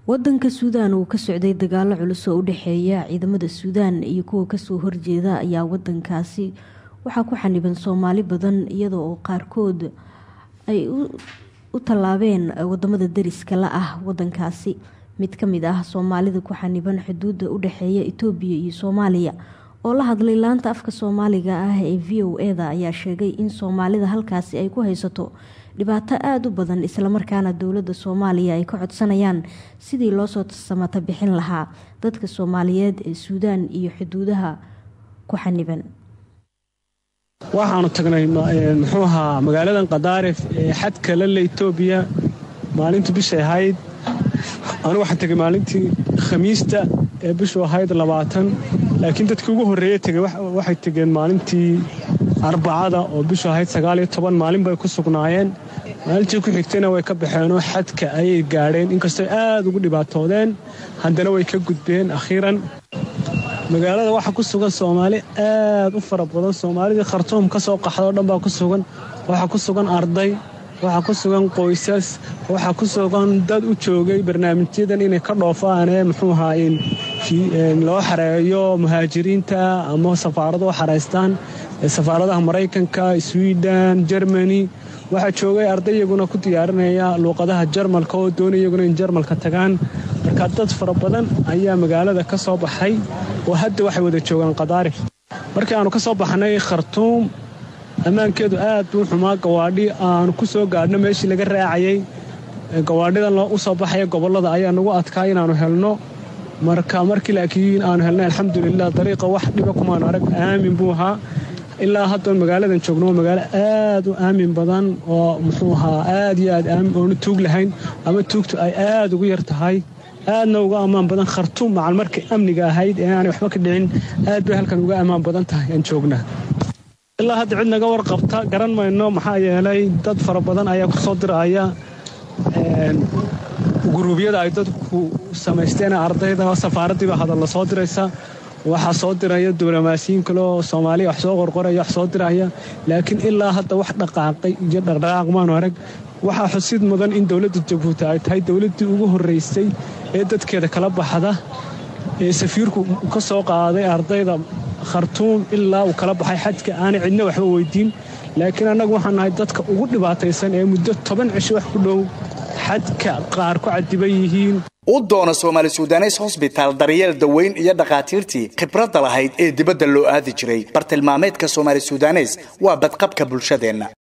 wadanka Suudaan uu ka socday dagaalo culus oo u dhaxeeya ciidamada Suudaan iyo kuwa ka soo horjeeda ayaa wadankaasi waxa ku xaniban Soomaali badan iyadoo qaarkood ay u talaabeen wadamada dariska la ah wadankaasi. mid ka mid ah Soomaalida ku xaniban xuduudda u dhaxeeya Itoobiya iyo Soomaaliya oo la hadlay laanta afka Soomaaliga ah ee VOA-da ayaa sheegay in Soomaalida halkaasi ay ku haysato dhibaato aad u badan isla markaana dawladda Soomaaliya ay ka codsanayaan sidii loo soo samata bixin lahaa dadka Soomaaliyeed ee Suudaan iyo xuduudaha ku xaniban. waxaanu tagnay magaaladan Qadaarif ee xadka la Itoobiya maalintii bisha ahayd anigu waxaan tagay maalintii Khamiista ee bisha ahayd 20 laakiin dadkii ugu horeeyay tagay waxay tageen maalintii Arbacada oo bisha ahayd 19 maalin bay ku sugnaayeen. maalintii ku xigtayna way ka baxeen oo xadka ay gaareen inkastoo aad ugu dhibaatoodeen haddana way ka gudbeen akhiiran. magaalada waxa ku sugan Soomaali aad u fara badan. Soomaalida Khartoum ka soo qaxdo dhan baa ku sugan. waxa ku sugan arday, waxa ku sugan qoysas, waxa ku sugan dad u joogay barnaamijyadan inay ka dhoofaan loo xareeyo muhaajiriinta ama safaarado xareystaan safaaradaha Mareykanka, Sweden, Germany. waxa joogay arday iyaguna ku diyaarinaya luqadaha Jarmalka oo doonaya iyaguna in Jarmalka tagaan. marka dad fara badan ayaa magaalada ka soo baxay oo hadda waxay wada joogaan Qadaarif. markii aanu ka soo baxnay Khartoum amaankeedu aad u xumaa. gawaadhi aan ku soo gaadhno meeshii laga raacayay gawaadhidan loo soo baxay gobolada ayaa nagu adkaa inaanu helno. markii laakiin aanu helnay alxamdulillah dariiqa wax dhiba kuma arag aamin buu ahaa. ilaa hadda magaaladan joogno magaalo aad u aamin badan oo aad iyo aad aamin oo tuug lahayn ama tuugtu ay aad ugu yar tahay. aadna uga amaan badan Khartoum macal markii amniga ahayd ee aan waxba ka dhicin aad bay halkan uga amaan badan tahay aan joognaa. ilaa hadda cid naga warqabta garan mayno maxaa yeelay dad fara badan ayaa ku soo diraya guruubyada ay dadku samaysteen ardayda safaaradiiba hadal la soo diraysa. waxa soo diraya diblomaasiyiin kale oo Soomaali wax soo qorqoraya wax soo diraya laakiin ilaa hadda wax dhaqaaqay iyo dhaqdhaqaaq ma arag. waxa xusid mudan in dawladda Jabuuti ay tahay dawladii ugu horeysay ee dadkeeda kala baxda ee safiirku ka soo qaaday ardayda Khartoum ilaa uu kala baxay xadka aan cidna waxba weydiin. laakiin anagu waxaan nahay dadka ugu dhibaataysan ee muddo 10 cisho wax ku dhow xadka qaar ku cadiban yihiin. u doona Somali Sudanese Hospital daryeel daweyn iyo dhaqaatiirtii khibradda lahayd ee dibadda loo aadi jiray. bartilmaameedka Somali Sudanese waa badqabka bulshadeena.